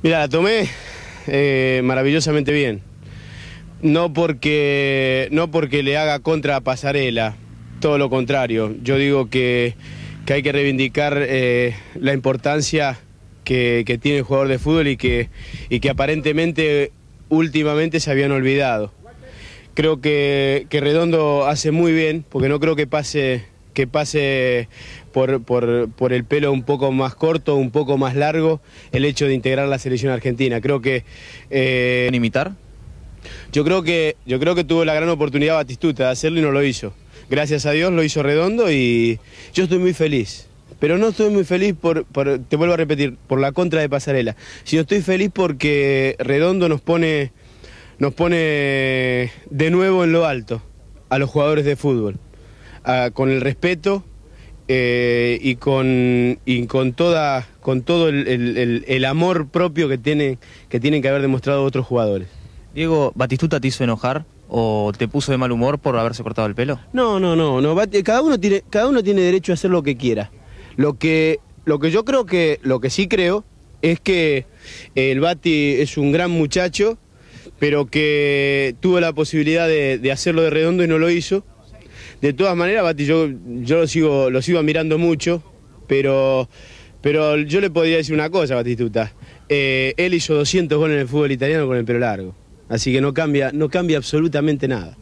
Mira, la tomé maravillosamente bien. No porque le haga contra a Pasarela, todo lo contrario. Yo digo que hay que reivindicar la importancia que tiene el jugador de fútbol y que aparentemente últimamente se habían olvidado. Creo que Redondo hace muy bien, porque no creo que pase por el pelo un poco más corto, un poco más largo, el hecho de integrar la selección argentina. Creo que ¿En imitar? Yo creo que tuvo la gran oportunidad Batistuta de hacerlo y no lo hizo. Gracias a Dios lo hizo Redondo y yo estoy muy feliz. Pero no estoy muy feliz te vuelvo a repetir, por la contra de Pasarela. Sino estoy feliz porque Redondo nos pone de nuevo en lo alto a los jugadores de fútbol. Con el respeto y con todo el amor propio que tienen que haber demostrado otros jugadores. Diego, ¿Batistuta te hizo enojar o te puso de mal humor por haberse cortado el pelo? No. Cada uno tiene derecho a hacer lo que quiera. Lo que sí creo es que el Bati es un gran muchacho, pero que tuvo la posibilidad de hacerlo de Redondo y no lo hizo. De todas maneras, Bati, yo lo sigo admirando mucho, pero yo le podría decir una cosa a Batistuta. Él hizo 200 goles en el fútbol italiano con el pelo largo. Así que no cambia absolutamente nada.